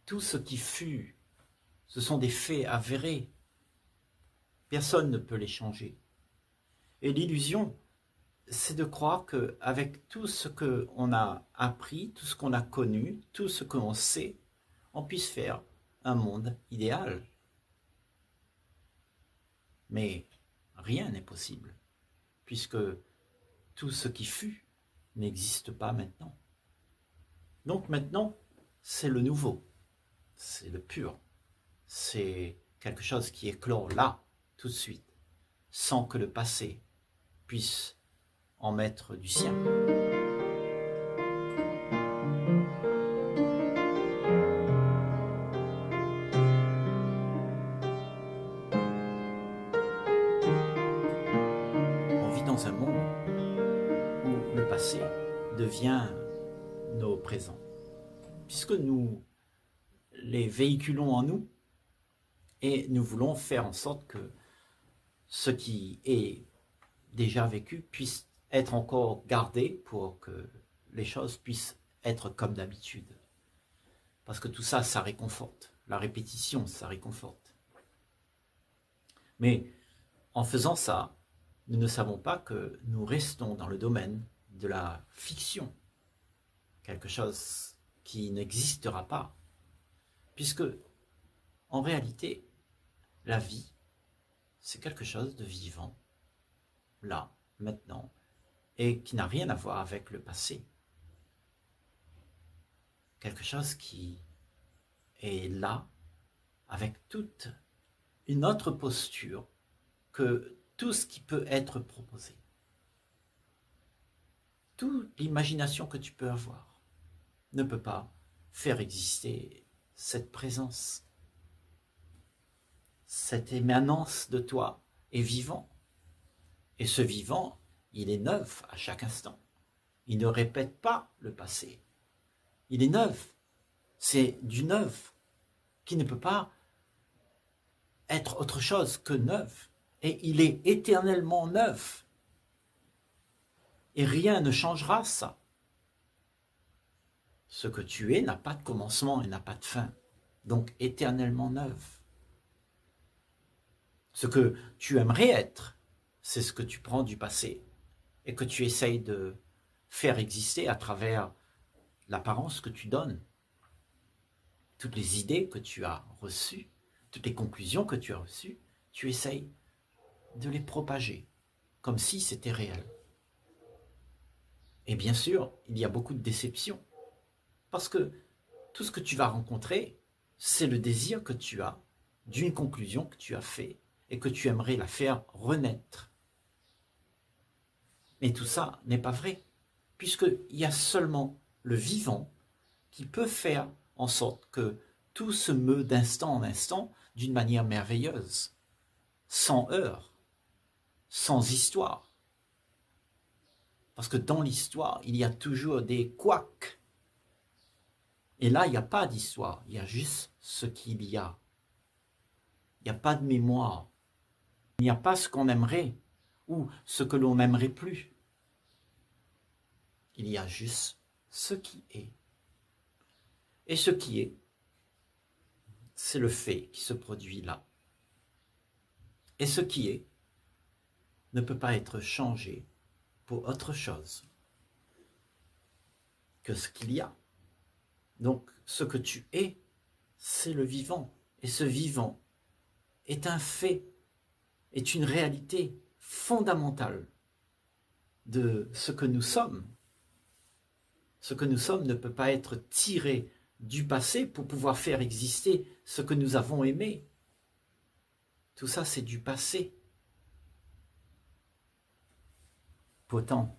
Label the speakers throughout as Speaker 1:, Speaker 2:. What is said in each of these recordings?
Speaker 1: tout ce qui fut, ce sont des faits avérés. Personne ne peut les changer. Et l'illusion, c'est de croire qu'avec tout ce qu'on a appris, tout ce qu'on a connu, tout ce qu'on sait, on puisse faire un monde idéal. Mais rien n'est possible, puisque tout ce qui fut n'existe pas maintenant. Donc maintenant, c'est le nouveau, c'est le pur, c'est quelque chose qui éclore là, tout de suite, sans que le passé puisse en mettre du sien. On vit dans un monde où le passé devient nos présents, puisque nous les véhiculons en nous et nous voulons faire en sorte que ce qui est déjà vécu puisse être encore gardé pour que les choses puissent être comme d'habitude. Parce que tout ça, ça réconforte. La répétition, ça réconforte. Mais en faisant ça, nous ne savons pas que nous restons dans le domaine de la fiction. Quelque chose qui n'existera pas. Puisque, en réalité, la vie, c'est quelque chose de vivant, là, maintenant, et qui n'a rien à voir avec le passé. Quelque chose qui est là, avec toute une autre posture que tout ce qui peut être proposé. Toute l'imagination que tu peux avoir ne peut pas faire exister cette présence. Cette émanence de toi est vivant. Et ce vivant, il est neuf à chaque instant. Il ne répète pas le passé. Il est neuf. C'est du neuf qui ne peut pas être autre chose que neuf. Et il est éternellement neuf. Et rien ne changera ça. Ce que tu es n'a pas de commencement et n'a pas de fin. Donc éternellement neuf. Ce que tu aimerais être, c'est ce que tu prends du passé et que tu essayes de faire exister à travers l'apparence que tu donnes. Toutes les idées que tu as reçues, toutes les conclusions que tu as reçues, tu essayes de les propager comme si c'était réel. Et bien sûr, il y a beaucoup de déceptions parce que tout ce que tu vas rencontrer, c'est le désir que tu as d'une conclusion que tu as faite et que tu aimerais la faire renaître. Mais tout ça n'est pas vrai, puisqu'il y a seulement le vivant qui peut faire en sorte que tout se meut d'instant en instant d'une manière merveilleuse, sans heurts, sans histoire. Parce que dans l'histoire, il y a toujours des couacs. Et là, il n'y a pas d'histoire, il y a juste ce qu'il y a. Il n'y a pas de mémoire. Il n'y a pas ce qu'on aimerait ou ce que l'on n'aimerait plus. Il y a juste ce qui est. Et ce qui est, c'est le fait qui se produit là. Et ce qui est ne peut pas être changé pour autre chose que ce qu'il y a. Donc, ce que tu es, c'est le vivant. Et ce vivant est un fait, est une réalité fondamentale de ce que nous sommes. Ce que nous sommes ne peut pas être tiré du passé pour pouvoir faire exister ce que nous avons aimé. Tout ça, c'est du passé. Pourtant,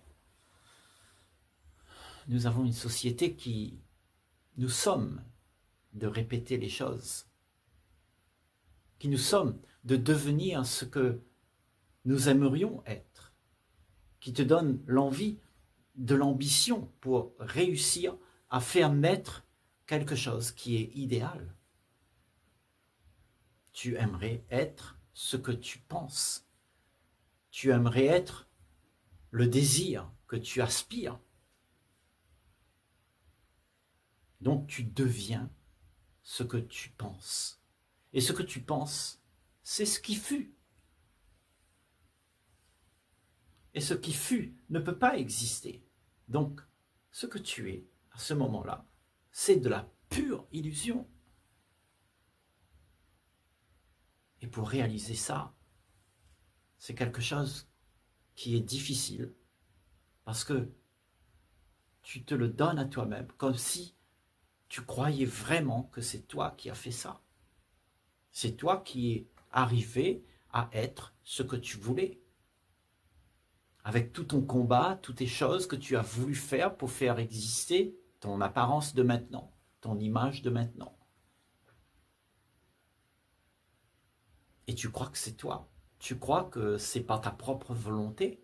Speaker 1: nous avons une société qui nous sommes de répéter les choses, qui nous sommes de devenir ce que nous aimerions être, qui te donne l'envie de l'ambition pour réussir à faire naître quelque chose qui est idéal. Tu aimerais être ce que tu penses. Tu aimerais être le désir que tu aspires. Donc tu deviens ce que tu penses. Et ce que tu penses, c'est ce qui fut. Et ce qui fut ne peut pas exister. Donc, ce que tu es, à ce moment-là, c'est de la pure illusion. Et pour réaliser ça, c'est quelque chose qui est difficile, parce que tu te le donnes à toi-même, comme si tu croyais vraiment que c'est toi qui as fait ça. C'est toi qui es arrivé à être ce que tu voulais. Avec tout ton combat, toutes tes choses que tu as voulu faire pour faire exister ton apparence de maintenant, ton image de maintenant. Et tu crois que c'est toi. Tu crois que c'est par ta propre volonté.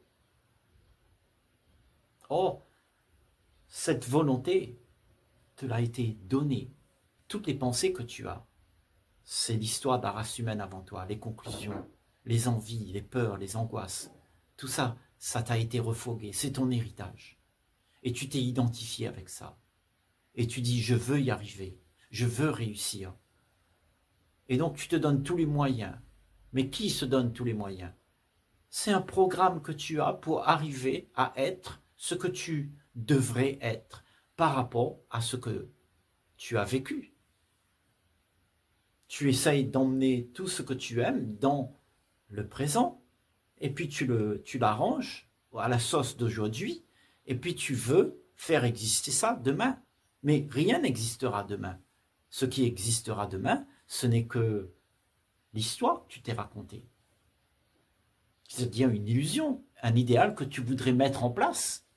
Speaker 1: Or, cette volonté te l'a été donnée. Toutes les pensées que tu as, c'est l'histoire de la race humaine avant toi, les conclusions, les envies, les peurs, les angoisses. Tout ça, ça t'a été refourgué, c'est ton héritage. Et tu t'es identifié avec ça. Et tu dis, je veux y arriver, je veux réussir. Et donc tu te donnes tous les moyens. Mais qui se donne tous les moyens? C'est un programme que tu as pour arriver à être ce que tu devrais être par rapport à ce que tu as vécu. Tu essayes d'emmener tout ce que tu aimes dans le présent, et puis tu l'arranges à la sauce d'aujourd'hui, et puis tu veux faire exister ça demain. Mais rien n'existera demain. Ce qui existera demain, ce n'est que l'histoire que tu t'es racontée. C'est-à-dire une illusion, un idéal que tu voudrais mettre en place.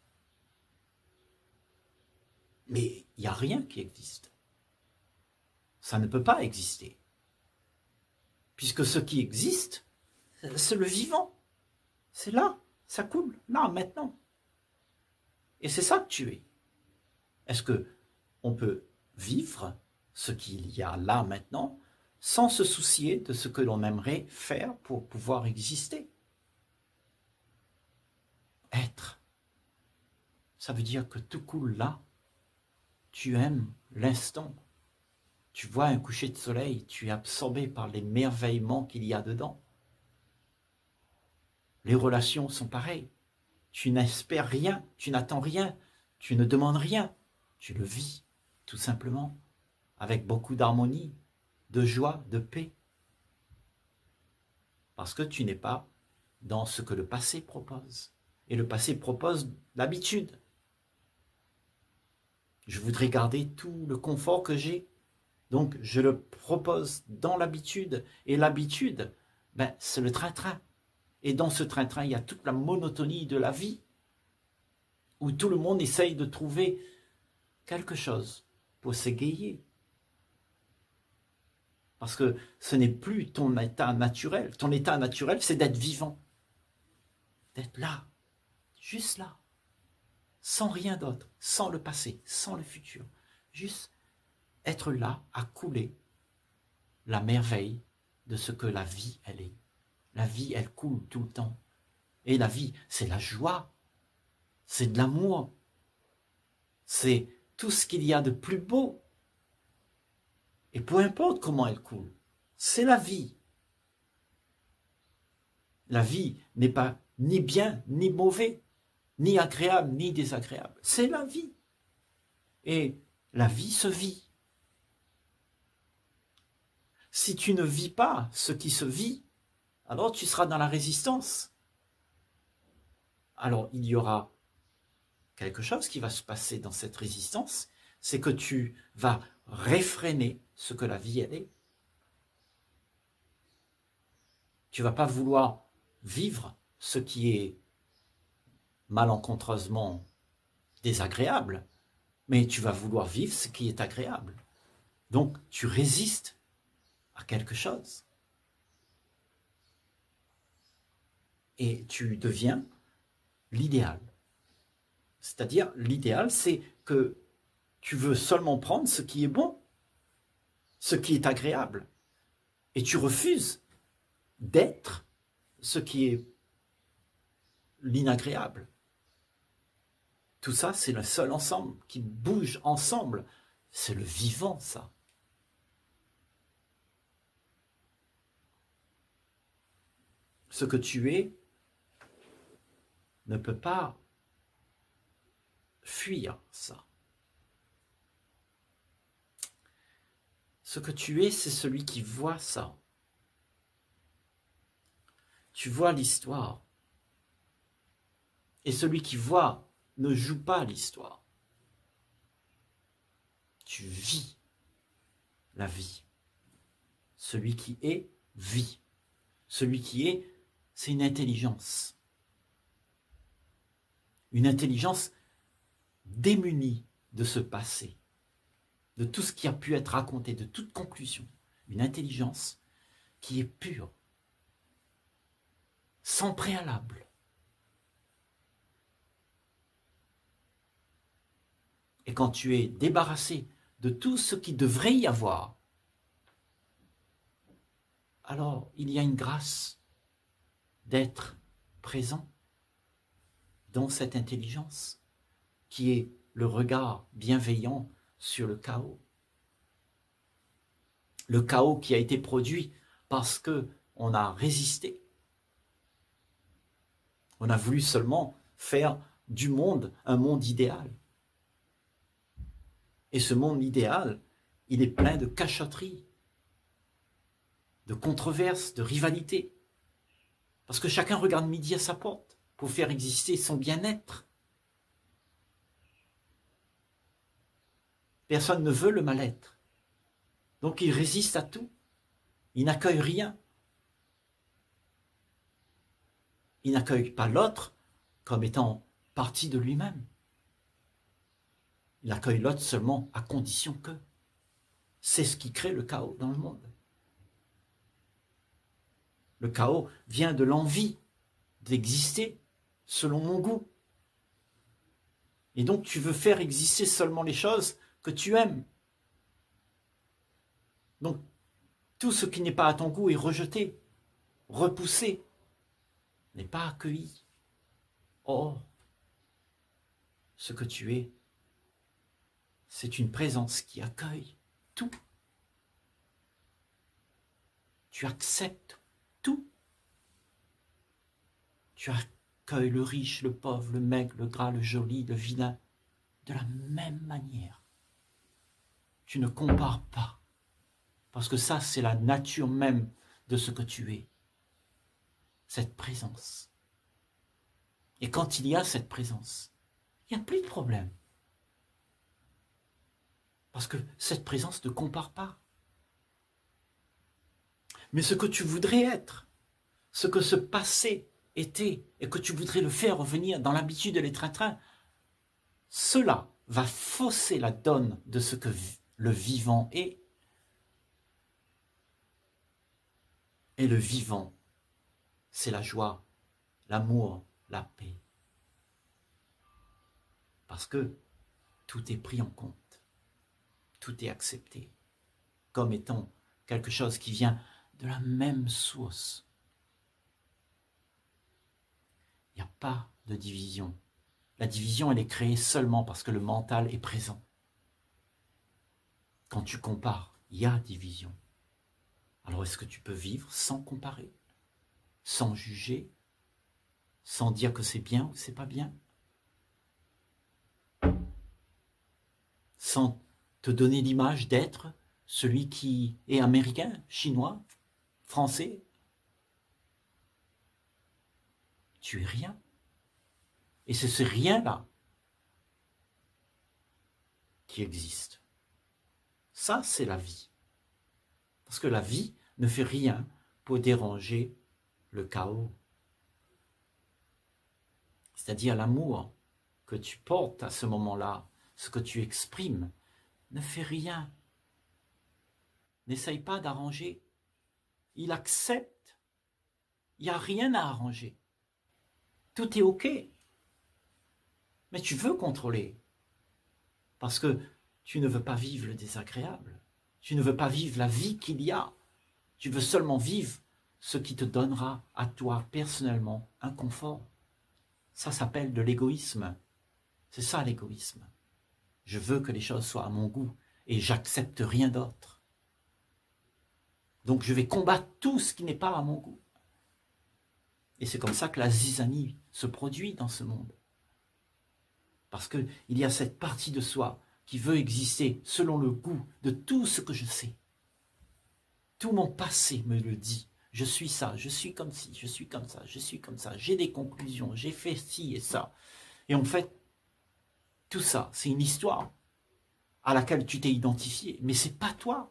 Speaker 1: Mais il n'y a rien qui existe. Ça ne peut pas exister. Puisque ce qui existe, c'est le vivant. C'est là, ça coule, là, maintenant. Et c'est ça que tu es. Est-ce qu'on peut vivre ce qu'il y a là, maintenant, sans se soucier de ce que l'on aimerait faire pour pouvoir exister? Être. Ça veut dire que tout coule là. Tu aimes l'instant. Tu vois un coucher de soleil, tu es absorbé par l'émerveillement qu'il y a dedans. Les relations sont pareilles. Tu n'espères rien, tu n'attends rien, tu ne demandes rien. Tu le vis, tout simplement, avec beaucoup d'harmonie, de joie, de paix. Parce que tu n'es pas dans ce que le passé propose. Et le passé propose l'habitude. Je voudrais garder tout le confort que j'ai. Donc, je le propose dans l'habitude. Et l'habitude, c'est le train-train. Et dans ce train-train, il y a toute la monotonie de la vie, où tout le monde essaye de trouver quelque chose pour s'égayer. Parce que ce n'est plus ton état naturel. Ton état naturel, c'est d'être vivant. D'être là, juste là. Sans rien d'autre, sans le passé, sans le futur. Juste être là à couler la merveille de ce que la vie, elle est. La vie, elle coule tout le temps. Et la vie, c'est la joie, c'est de l'amour, c'est tout ce qu'il y a de plus beau. Et peu importe comment elle coule, c'est la vie. La vie n'est pas ni bien ni mauvais, ni agréable ni désagréable. C'est la vie. Et la vie se vit. Si tu ne vis pas ce qui se vit, alors tu seras dans la résistance. Alors il y aura quelque chose qui va se passer dans cette résistance, c'est que tu vas réfréner ce que la vie elle est. Tu ne vas pas vouloir vivre ce qui est malencontreusement désagréable, mais tu vas vouloir vivre ce qui est agréable. Donc tu résistes à quelque chose. Et tu deviens l'idéal. C'est-à-dire, l'idéal, c'est que tu veux seulement prendre ce qui est bon, ce qui est agréable. Et tu refuses d'être ce qui est l'inagréable. Tout ça, c'est le seul ensemble qui bouge ensemble. C'est le vivant, ça. Ce que tu es ne peut pas fuir ça. Ce que tu es, c'est celui qui voit ça. Tu vois l'histoire. Et celui qui voit ne joue pas l'histoire. Tu vis la vie. Celui qui est, vit. Celui qui est, c'est une intelligence. Une intelligence démunie de ce passé, de tout ce qui a pu être raconté, de toute conclusion. Une intelligence qui est pure, sans préalable. Et quand tu es débarrassé de tout ce qui devrait y avoir, alors il y a une grâce d'être présent dans cette intelligence qui est le regard bienveillant sur le chaos. Le chaos qui a été produit parce qu'on a résisté. On a voulu seulement faire du monde un monde idéal. Et ce monde idéal, il est plein de cachotteries, de controverses, de rivalités. Parce que chacun regarde midi à sa porte pour faire exister son bien-être. Personne ne veut le mal-être. Donc il résiste à tout. Il n'accueille rien. Il n'accueille pas l'autre comme étant partie de lui-même. Il accueille l'autre seulement à condition que. C'est ce qui crée le chaos dans le monde. Le chaos vient de l'envie d'exister selon mon goût. Et donc tu veux faire exister seulement les choses que tu aimes. Donc tout ce qui n'est pas à ton goût est rejeté, repoussé, n'est pas accueilli. Or, ce que tu es, c'est une présence qui accueille tout. Tu acceptes tout. Tu accueilles le riche, le pauvre, le maigre, le gras, le joli, le vilain, de la même manière. Tu ne compares pas, parce que ça, c'est la nature même de ce que tu es, cette présence. Et quand il y a cette présence, il n'y a plus de problème. Parce que cette présence ne compare pas. Mais ce que tu voudrais être, ce que ce passé était, et que tu voudrais le faire revenir dans l'habitude de l'étreintrin, cela va fausser la donne de ce que le vivant est. Et le vivant, c'est la joie, l'amour, la paix. Parce que tout est pris en compte, tout est accepté comme étant quelque chose qui vient de la même source. Il n'y a pas de division. La division, elle est créée seulement parce que le mental est présent. Quand tu compares, il y a division. Alors est-ce que tu peux vivre sans comparer, sans juger, sans dire que c'est bien ou c'est pas bien, sans te donner l'image d'être celui qui est américain, chinois, français? Tu es rien. Et c'est ce rien-là qui existe. Ça, c'est la vie. Parce que la vie ne fait rien pour déranger le chaos. C'est-à-dire l'amour que tu portes à ce moment-là, ce que tu exprimes, ne fait rien. N'essaye pas d'arranger. Il accepte. Il n'y a rien à arranger. Tout est OK. Mais tu veux contrôler. Parce que tu ne veux pas vivre le désagréable. Tu ne veux pas vivre la vie qu'il y a. Tu veux seulement vivre ce qui te donnera à toi personnellement un confort. Ça s'appelle de l'égoïsme. C'est ça l'égoïsme. Je veux que les choses soient à mon goût et j'accepte rien d'autre. Donc je vais combattre tout ce qui n'est pas à mon goût. Et c'est comme ça que la zizanie se produit dans ce monde. Parce qu'il y a cette partie de soi qui veut exister selon le goût de tout ce que je sais. Tout mon passé me le dit. Je suis ça, je suis comme ci, je suis comme ça, je suis comme ça. J'ai des conclusions, j'ai fait ci et ça. Et en fait, tout ça, c'est une histoire à laquelle tu t'es identifié. Mais c'est pas toi.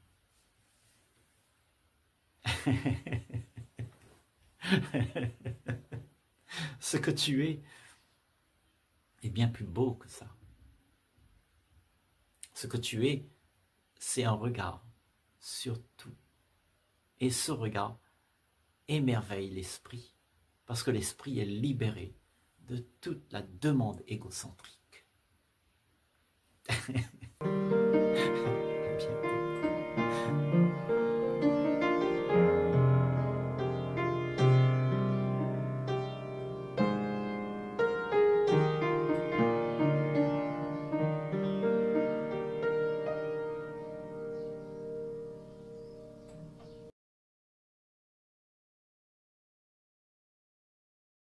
Speaker 1: Ce que tu es est bien plus beau que ça. Ce que tu es, c'est un regard sur tout. Et ce regard émerveille l'esprit, parce que l'esprit est libéré de toute la demande égocentrique.